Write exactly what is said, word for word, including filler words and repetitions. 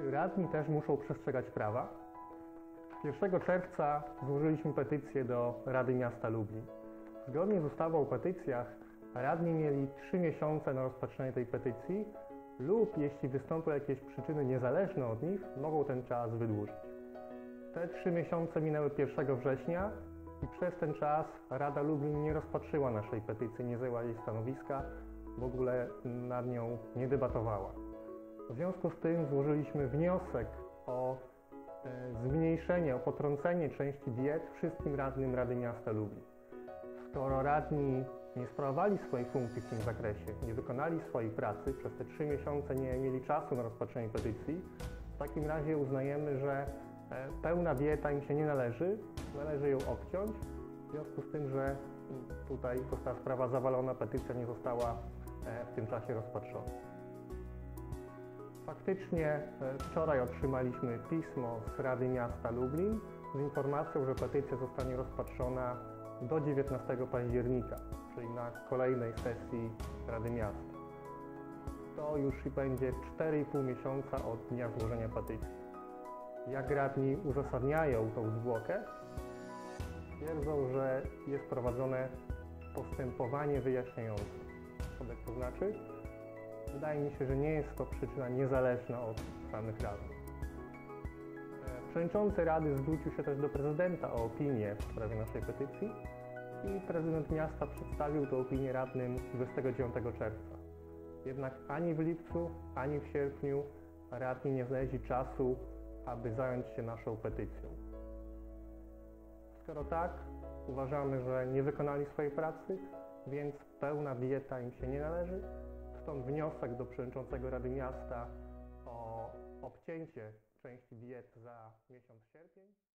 Czy radni też muszą przestrzegać prawa? pierwszego czerwca złożyliśmy petycję do Rady Miasta Lublin. Zgodnie z ustawą o petycjach radni mieli trzy miesiące na rozpatrzenie tej petycji lub jeśli wystąpią jakieś przyczyny niezależne od nich, mogą ten czas wydłużyć. Te trzy miesiące minęły pierwszego września i przez ten czas Rada Lublin nie rozpatrzyła naszej petycji, nie zajęła jej stanowiska, w ogóle nad nią nie debatowała. W związku z tym złożyliśmy wniosek o e, zmniejszenie, o potrącenie części diet wszystkim radnym Rady Miasta Lublin. Skoro radni nie sprawowali swoich funkcji w tym zakresie, nie wykonali swojej pracy, przez te trzy miesiące nie mieli czasu na rozpatrzenie petycji, w takim razie uznajemy, że e, pełna dieta im się nie należy, należy ją obciąć, w związku z tym, że tutaj została sprawa zawalona, petycja nie została e, w tym czasie rozpatrzona. Faktycznie wczoraj otrzymaliśmy pismo z Rady Miasta Lublin z informacją, że petycja zostanie rozpatrzona do dziewiętnastego października, czyli na kolejnej sesji Rady Miasta. To już będzie cztery i pół miesiąca od dnia złożenia petycji. Jak radni uzasadniają tą zwłokę? Twierdzą, że jest prowadzone postępowanie wyjaśniające. Co to znaczy? Wydaje mi się, że nie jest to przyczyna niezależna od samych radnych. Przewodniczący Rady zwrócił się też do prezydenta o opinię w sprawie naszej petycji i prezydent miasta przedstawił tę opinię radnym dwudziestego dziewiątego czerwca. Jednak ani w lipcu, ani w sierpniu radni nie znaleźli czasu, aby zająć się naszą petycją. Skoro tak, uważamy, że nie wykonali swojej pracy, więc pełna dieta im się nie należy. Stąd wniosek do przewodniczącego Rady Miasta o obcięcie części diet za miesiąc sierpień.